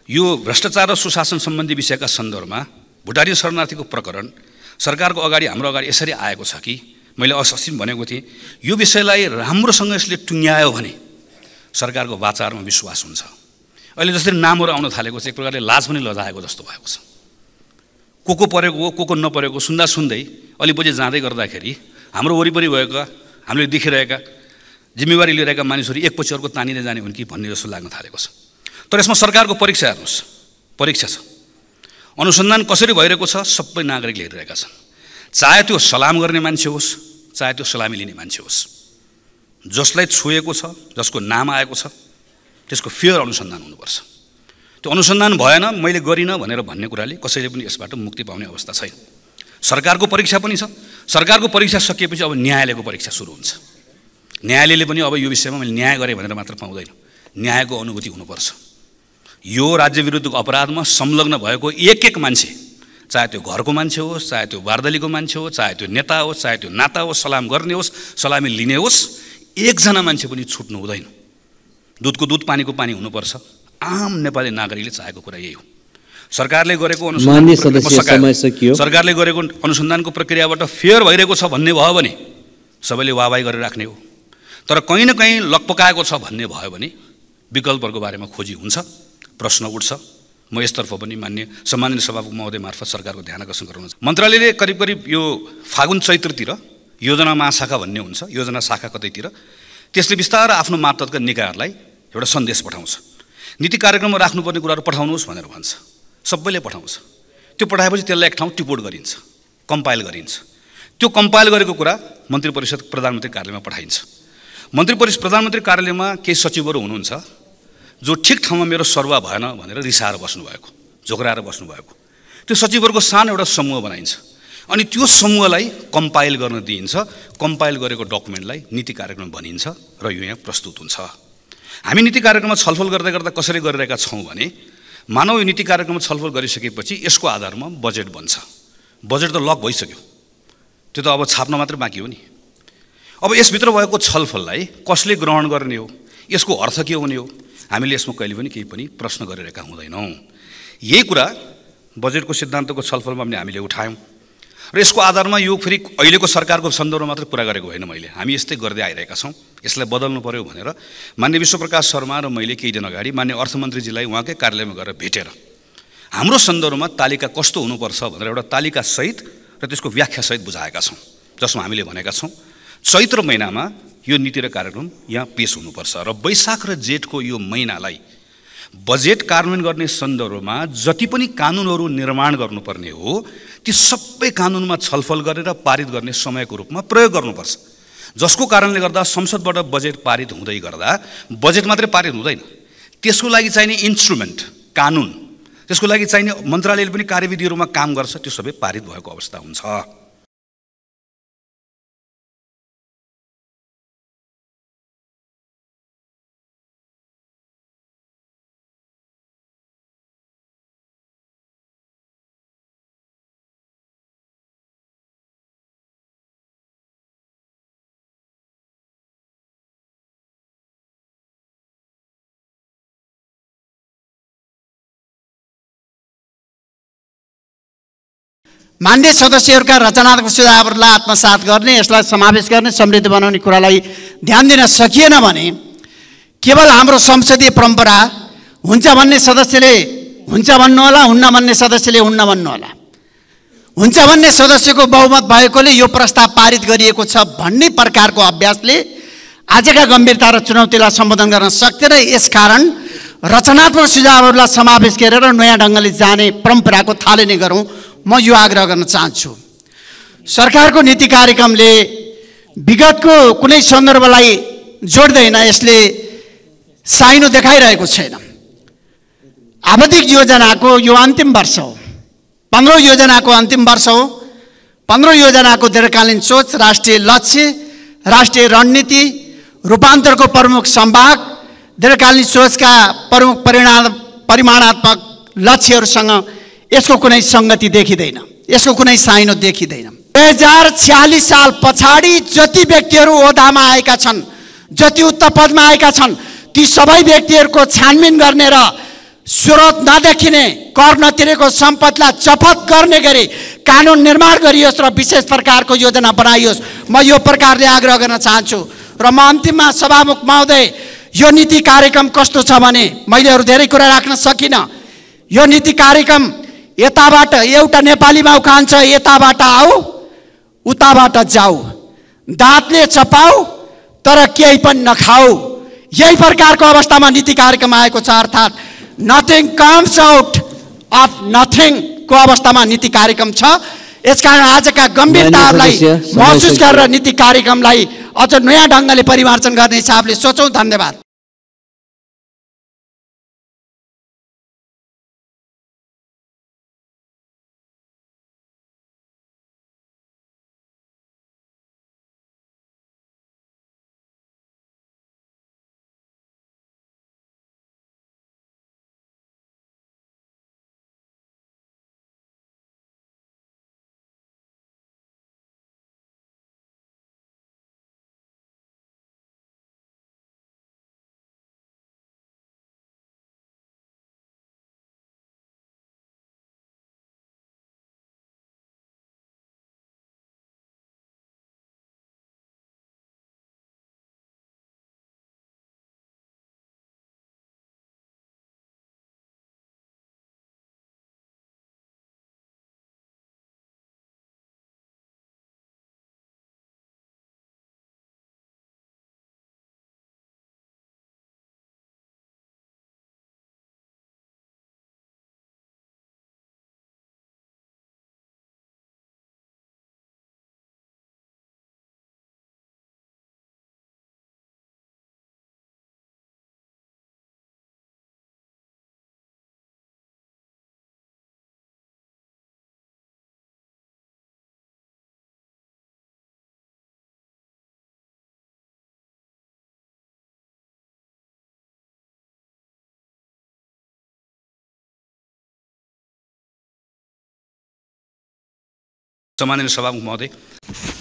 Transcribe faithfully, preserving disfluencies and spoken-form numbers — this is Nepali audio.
यो भ्रष्टाचार र सुशासन सम्बन्धी विषयका सन्दर्भमा भुटानी शरणार्थीको प्रकरण सरकारको अगाडि हाम्रो अगाडि यसरी आएको छ कि मैले अस्ति भनेको थिएँ यो विषयलाई राम्रोसँग यसले टुङ्ग्यायो भने सरकारको वाचारमा विश्वास हुन्छ। अहिले जसरी नामहरू आउन थालेको छ एक प्रकारले लाज पनि लजाएको जस्तो भएको छ। को को परेको हो को को नपरेको सुन्दा सुन्दै अलिपछि जाँदै गर्दाखेरि हाम्रो वरिपरि भएका हामीले देखिरहेका जिम्मेवारी लिइरहेका मानिसहरू एकपछि अर्को तानिँदै जाने हुन् कि भन्ने जस्तो लाग्न थालेको छ। तर यसमा सरकारको परीक्षा हेर्नुहोस्, परीक्षा छ। अनुसन्धान कसरी भइरहेको छ सबै नागरिकले हेरिरहेका छन्। चाहे त्यो सलाम गर्ने मान्छे होस् चाहे त्यो सलामी लिने मान्छे होस्, जसलाई छोएको छ जसको नाम आएको छ त्यसको फेयर अनुसन्धान हुनुपर्छ। त्यो अनुसन्धान भएन मैले गरिनँ भनेर भन्ने कुराले कसैले पनि यसबाट मुक्ति पाउने अवस्था छैन। सरकारको परीक्षा पनि छ। सरकारको परीक्षा सकिएपछि अब न्यायालयको परीक्षा सुरु हुन्छ। न्यायालयले पनि अब यो विषयमा मैले न्याय गरेँ भनेर मात्र पाउँदैन, न्यायको अनुभूति हुनुपर्छ। यो राज्य विरुद्धको अपराधमा संलग्न भएको एक एक मान्छे, चाहे त्यो घरको मान्छे होस् चाहे त्यो वार्दलीको मान्छे होस् चाहे त्यो नेता होस् चाहे त्यो नाता होस्, सलाम गर्ने होस् सलामी लिने होस्, एकजना मान्छे पनि छुट्नु हुँदैन। दुधको दुध पानीको पानी हुनुपर्छ। आम नेपाली नागरिकले चाहेको कुरा यही हो। सरकारले गरेको अनुसन्धान सरकारले गरेको अनुसन्धानको प्रक्रियाबाट फेयर भइरहेको छ भन्ने भयो भने सबैले वाहवाही गरेर राख्ने हो। तर कहीँ न कहीँ लकपकाएको छ भन्ने भयो भने विकल्पहरूको बारेमा खोजी हुन्छ, प्रश्न उठ्छ। म यसतर्फ पनि मान्य सम्माननीय सभामुख महोदय मार्फत सरकारको ध्यान आकर्षण गराउन मन्त्रालयले करिब करिब यो फागुन चैत्रतिर योजना महाशाखा भन्ने हुन्छ, योजना शाखा कतैतिर, त्यसले बिस्तारै आफ्नो मार्फतका निकायहरूलाई एउटा सन्देश पठाउँछ। नीति कार्यक्रममा राख्नुपर्ने कुराहरू पठाउनुहोस् भनेर भन्छ। सबैले पठाउँछ। त्यो पठाएपछि त्यसलाई एक ठाउँ टिपोट गरिन्छ, कम्पाइल गरिन्छ। त्यो कम्पाइल गरेको कुरा मन्त्री परिषद प्रधानमन्त्री कार्यालयमा पठाइन्छ। मन्त्री परिषद प्रधानमन्त्री कार्यालयमा केही सचिवहरू हुनुहुन्छ जो ठिक ठाउँमा मेरो सरुवा भएन भनेर रिसाएर बस्नुभएको, झोक्राएर बस्नुभएको। त्यो सचिवहरूको सानो एउटा समूह बनाइन्छ अनि त्यो समूहलाई कम्पाइल गर्न दिइन्छ। कम्पाइल गरेको डकुमेन्टलाई नीति कार्यक्रम भनिन्छ र यो यहाँ प्रस्तुत हुन्छ। हामी नीति कार्यक्रममा छलफल गर्दै गर्दा कसरी गरिरहेका छौँ भने मानव यो नीति कार्यक्रममा छलफल गरिसकेपछि यसको आधारमा बजेट बन्छ। बजेट त लक भइसक्यो, त्यो त अब छाप्न मात्रै बाँकी हो नि। अब यसभित्र भएको छलफललाई कसले ग्रहण गर्ने हो, यसको अर्थ के हुने हो, हामीले यसमा कहिले पनि केही पनि प्रश्न गरिरहेका हुँदैनौँ। यही कुरा बजेटको सिद्धान्तको छलफलमा पनि हामीले उठायौँ र यसको आधारमा यो फेरि अहिलेको सरकारको सन्दर्भमा मात्र कुरा गरेको होइन, मैले हामी यस्तै गर्दै आइरहेका छौँ। यसलाई बदल्नु पर्यो भनेर मान्य विश्वप्रकाश शर्मा र मैले केही दिन अगाडि मान्य अर्थमन्त्रीजीलाई उहाँकै कार्यालयमा गएर भेटेर हाम्रो सन्दर्भमा तालिका कस्तो हुनुपर्छ भनेर एउटा तालिकासहित र त्यसको व्याख्यासहित बुझाएका छौँ, जसमा हामीले भनेका छौँ चैत्र महिनामा यो नीति र कार्यक्रम यहाँ पेश हुनुपर्छ र वैशाख र जेठको यो महिनालाई बजेट कार्यान्वयन गर्ने सन्दर्भमा जति पनि कानुनहरू निर्माण गर्नुपर्ने हो ती सबै कानुनमा छलफल गरेर पारित गर्ने समयको रूपमा प्रयोग गर्नुपर्छ। जसको कारणले गर्दा संसदबाट बजेट पारित हुँदै गर्दा बजेट मात्रै पारित हुँदैन, त्यसको लागि चाहिने इन्स्ट्रुमेन्ट कानुन, त्यसको लागि चाहिने मन्त्रालयले पनि कार्यविधिहरूमा काम गर्छ, त्यो सबै पारित भएको अवस्था हुन्छ। मान्य सदस्यहरूका रचनात्मक सुझावहरूलाई आत्मसात गर्ने, यसलाई समावेश गर्ने, समृद्ध बनाउने कुरालाई ध्यान दिन सकिएन भने केवल हाम्रो संसदीय परम्परा हुन्छ भन्ने सदस्यले हुन्छ भन्नुहोला, हुन्न भन्ने सदस्यले हुन्न भन्नुहोला, हुन्छ भन्ने सदस्यको बहुमत भएकोले यो प्रस्ताव पारित गरिएको छ भन्ने प्रकारको अभ्यासले आजका गम्भीरता र चुनौतीलाई सम्बोधन गर्न सक्दैन। यसकारण रचनात्मक सुझावहरूलाई समावेश गरेर नयाँ ढङ्गले जाने परम्पराको थालनी गरौँ, म यो आग्रह गर्न चाहन्छु। सरकारको नीति कार्यक्रमले विगतको कुनै सन्दर्भलाई जोड्दैन, यसले साइनो देखाइरहेको छैन। आवधिक योजनाको यो अन्तिम वर्ष हो, पन्ध्रौँ योजनाको अन्तिम वर्ष हो। पन्ध्रौँ योजनाको दीर्घकालीन सोच, राष्ट्रिय लक्ष्य, राष्ट्रिय रणनीति, रूपान्तरको प्रमुख संभाग, दीर्घकालीन सोचका प्रमुख परिणाम परिमाणात्मक लक्ष्यहरूसँग यसको कुनै सङ्गति देखिँदैन, यसको कुनै साइनो देखिँदैन। दुई हजार छ्यालिस साल पछाडि जति व्यक्तिहरू ओहदामा आएका छन्, जति उच्च पदमा आएका छन्, ती सबै व्यक्तिहरूको छानबिन गर्ने र स्रोत नदेखिने कर नतिरेको सम्पत्तिलाई जफत गर्ने गरी कानुन निर्माण गरियोस् र विशेष प्रकारको योजना बनाइयोस्। म यो प्रकारले आग्रह गर्न चाहन्छु र म अन्तिममा सभामुख महोदय यो नीति कार्यक्रम कस्तो छ भने मैले अरू धेरै कुरा राख्न सकिनँ। यो नीति कार्यक्रम यताबाट एउटा नेपालीमा उखान छ, यताबाट आऊ उताबाट जाऊ, दाँतले चपाऊ तर केही पनि नखाऊ। यही प्रकारको अवस्थामा नीति कार्यक्रम आएको छ, अर्थात् nothing comes out of nothing को अवस्थामा नीति कार्यक्रम छ। यसकारण आजका गम्भीरताहरूलाई महसुस गरेर नीति कार्यक्रमलाई अझ नयाँ ढङ्गले परिमार्जन गर्ने हिसाबले सोचौँ। धन्यवाद। सम्माननीय सभामुख महोदय,